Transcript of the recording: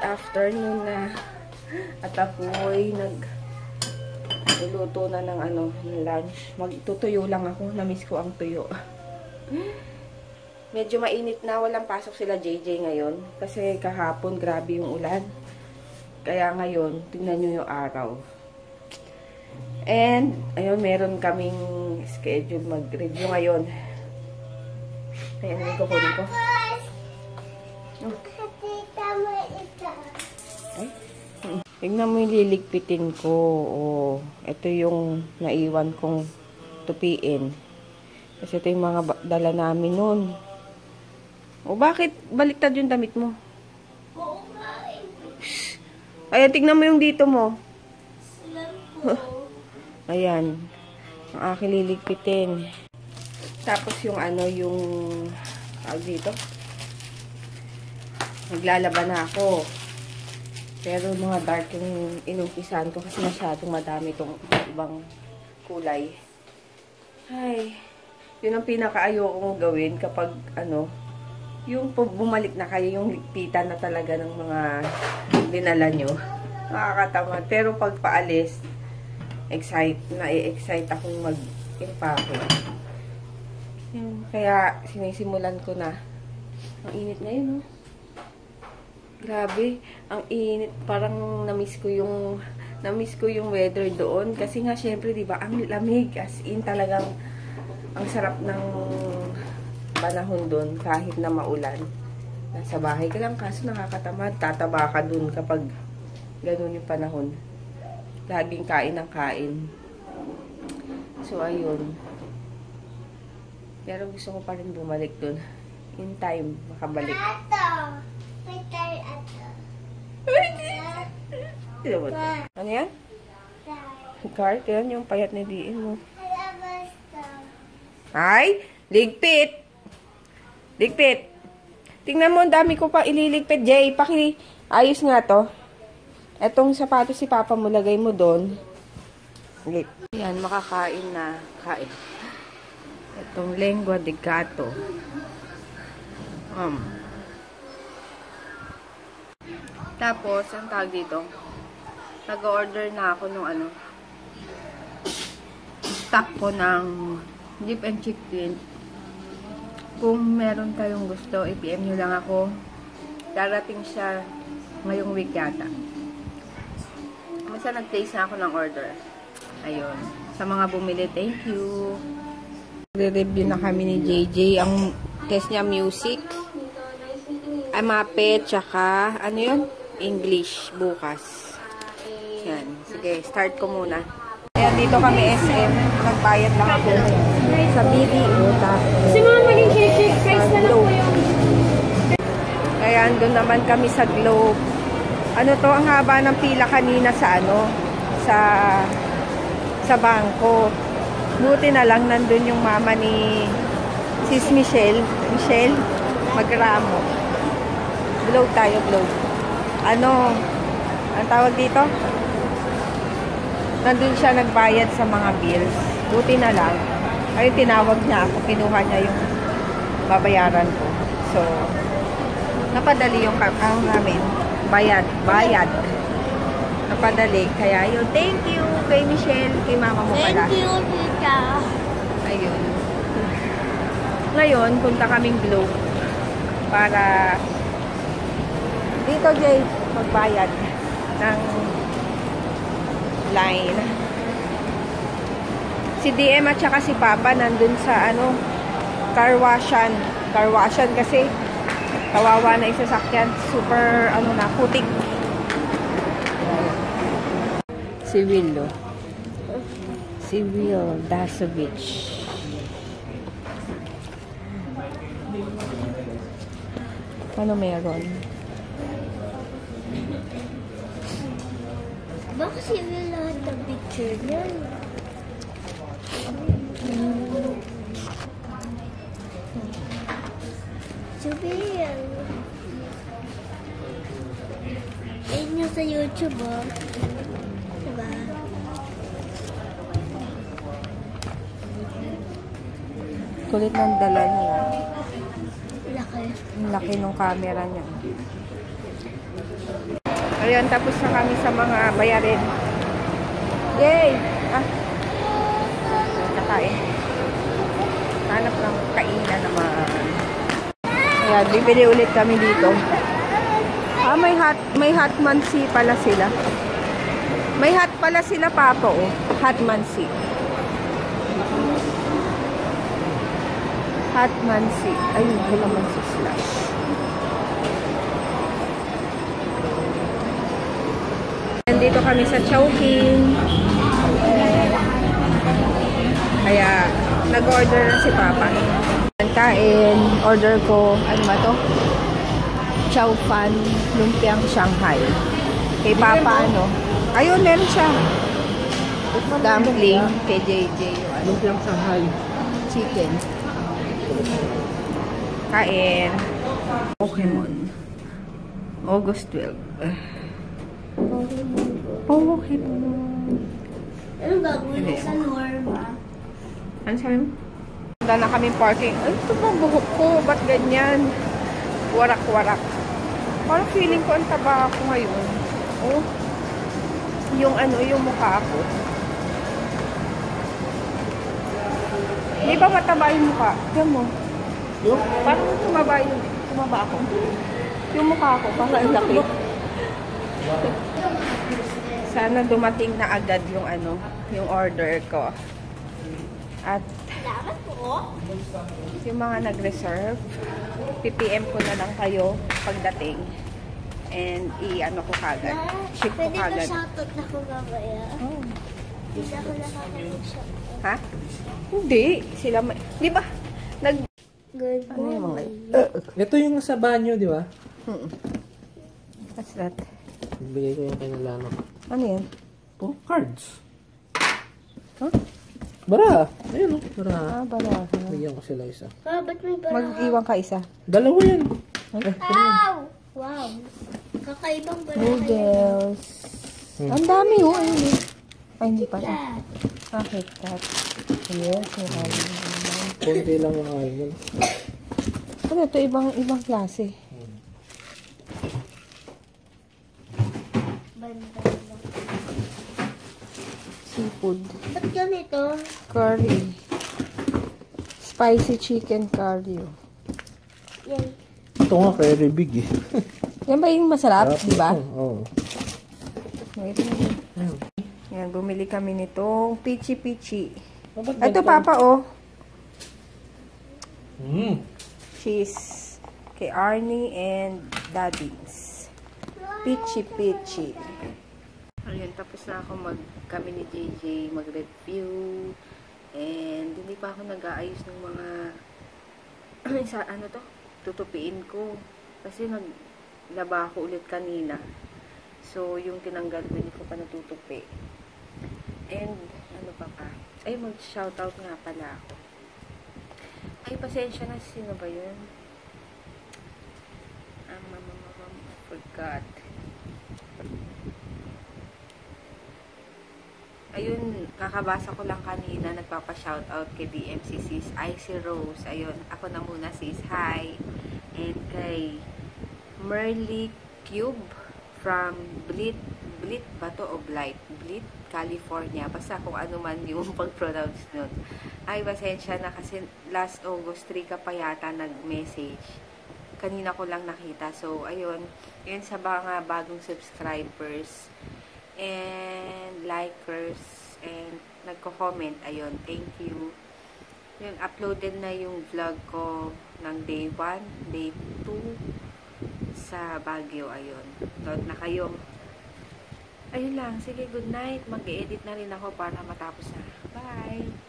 afternoon na. At ako'y nagluluto na ng lunch. Magtutuyo lang ako. Namiss ko ang tuyo. Medyo mainit na. Walang pasok sila JJ ngayon. Kasi kahapon grabe yung ulan. Kaya ngayon, tingnan nyo yung araw. And, ayun, meron kaming schedule mag-review ngayon. Ayan, may kukunin ko. Ay, tignan mo yung liligpitin ko. Oh, ito yung naiwan kong tupiin. Kasi ito yung mga dala namin nun. O, bakit baliktad yung damit mo? Ayan, tignan mo yung dito mo. Ayan. Ang aking liligpitin. Tapos yung yung dito. Naglalaban na ako. Pero mga dark yung inumpisahan ko kasi masyadong madami itong ibang kulay. Ay, yun ang pinaka-ayokong gawin kapag yung bumalik na kayo, yung ligpitan na talaga ng mga dinala nyo. Nakakatamad. Pero pag paalis, na-excite akong mag-impake. Kaya sinisimulan ko na. Ang init ngayon, oh. Grabe, ang init. Parang na-miss ko yung weather doon kasi nga syempre, 'di ba, ang lamig, as in talagang ang sarap ng panahon doon kahit na maulan. Nasa bahay ka lang kaso nakakatamad. Tataba ka doon kapag ganoon yung panahon. Laging kain ng kain. So ayun. Pero gusto ko pa rin bumalik doon. In time, makabalik. Ano yan? Cart? Yan yung payat na diin mo. Ay! Ligpit! Ligpit! Tingnan mo, ang dami ko pa ililigpit. Jay, ayos nga to. Etong sapatos si Papa mo, lagay mo doon. Yan, makakain na. Kain. Itong lengua de gato. Tapos, ang tawag dito, nag-order na ako nung stock ko ng beef and chicken. Kung meron kayong gusto, i-PM nyo lang ako. Darating siya ngayong week yata. Basta nag-place na ako ng order. Ayun. Sa mga bumili, thank you. Re-review na kami ni JJ. Ang test niya music, mapet, tsaka yun? English bukas. Yan. Sige, start ko muna. Ayan, dito kami SM. Nagbayad lang ako sa BDO. Si mga maging shake price na lang po yung... Ayan, doon naman kami sa Globe. To, ang haba ng pila kanina sa sa bangko. Buti na lang nandun yung mama ni Sis Michelle Magramo. Globe tayo, Globe. Ang tawag dito? Nandun siya nagbayad sa mga bills. Buti na lang. Ay, tinawag niya ako. Kinuha niya yung babayaran ko. So, napadali yung namin. Bayad. Napadali. Kaya yun, thank you kay Michelle, kay mama mo pala. Thank you, tita. Ayun. Ngayon, punta kaming Globe para dito, Jay, magbayad ng line. Si DM at saka si Papa nandun sa car washan kasi kawawa na yung sasakyan. Super, putik. Si Will, oh. Si Will Dasovich. Ano meron? Bakit si Will lahat ng picture niya? Jubil. Ayun nyo sa YouTube, oh. Diba? Kulit ng dala niya. Laki. Ang laki ng camera niya. Ayan, tapos na kami sa mga bayarin. Yay! Kakain. Hanap ng kainan naman. Ayan, bibili ulit kami dito. May hotmansi pala sila. May hot pala sila, Papa, oh. Hotmansi. Hotmansi. Ayun, kalamansi slash. Nandito kami sa Chowking. Kaya, nag-order na si Papa. Kain, order ko, ano ba to? Chow Fan, Lumpiang Shanghai. Kay Papa, ano? Ayun, meron siya. Dumpling, kay JJ. Lumpiang Shanghai. Chicken. Kain. Pokemon. August 12. Pokemon. Anong gagawin mo sa Norma? Ano sabi mo? Wala na kami parking. Ay, ito ba buhok ko? Ba't ganyan? Warak-warak. Parang feeling ko ang taba ako ngayon. Oh. Yung ano, yung mukha ako. Di ba mataba yung mukha? Diyan mo. Yung? Parang tumaba ako. Yung mukha ko, parang ang laki. Sana dumating na agad yung ano, yung order ko. At yung mga nag-reserve, PPM ko na lang kayo pagdating. And i-ano ko kagad. Ship ko Pwede kagad. ka shoutout na ko babaya. Oh. Hindi ako nakakapag-shoutout. Ha? Hindi. Sila di ba? Good Ano yung mga Ito yung sa banyo, di ba? What's that? Bigay ko yung kinalano. Ano yan? Oh, cards. Huh? Bara. Ayun o. Bara. Bala. Bigyan ko sila isa. Ba't may bara? Mag-iwan ka isa. Dalawa yan. Ow! Wow. Kakaibang bara. Noodles. Ang dami oh. Ayun eh. Ay, hindi pala. Bakit that? Yes, marami naman. Konti lang yung almond. Ano ito? Ibang klase. Banda. Seafood. Ba't ganito? Curry. Spicy chicken curry. Yan. Ito nga very big eh. Yan ba yung masarap? Di ba? Oo. Wait. Yan, bumili kami nitong pichi-pichi. Oh, Ito, Papa, oh. Cheese. Kay Arnie and Daddy's. Pichi-pichi. Ayun, tapos na ako kami ni JJ mag-review. And hindi pa ako nag-aayos ng mga sa ano to, tutupiin ko. Kasi naglaba ako ulit kanina. So, yung tinanggal ko, hindi ko pa natutupi. And, ano pa pa? Ay, mag-shoutout nga pala ako. Ay, pasensya na. Sino ba yun? I forgot. Ayun, kakabasa ko lang kanina, nagpapa-shoutout kay DMC sis Icy Rose. Ayun, ako na muna sis. Hi! And kay Merly Cube from Blit ba to o Blight? Blit, California. Basta kung ano man yung pag-pronounce nun. Ay, pasensya na kasi last August 3 ka pa yata nag-message. Kanina ko lang nakita. So, ayun. Yun sa mga bagong subscribers and likers and nagko-comment. Ayun, thank you. Yun, uploaded na yung vlog ko ng day 1, day 2 sa Baguio. Ayun, load na kayo. Ayun lang, sige, good night. Mag-edit na rin ako para matapos na. Bye!